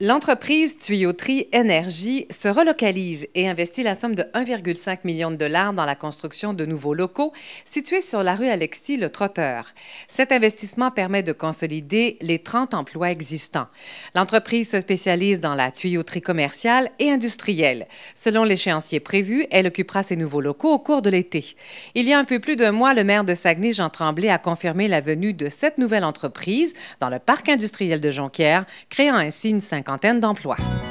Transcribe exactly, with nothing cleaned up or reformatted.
L'entreprise Tuyauterie Énergie se relocalise et investit la somme de un virgule cinq million de dollars dans la construction de nouveaux locaux situés sur la rue Alexis Le Trotteur. Cet investissement permet de consolider les trente emplois existants. L'entreprise se spécialise dans la tuyauterie commerciale et industrielle. Selon l'échéancier prévu, elle occupera ces nouveaux locaux au cours de l'été. Il y a un peu plus d'un mois, le maire de Saguenay, Jean Tremblay, a confirmé la venue de cette nouvelle entreprise dans le parc industriel de Jonquière, créant ainsi une cinquantaine d'emplois.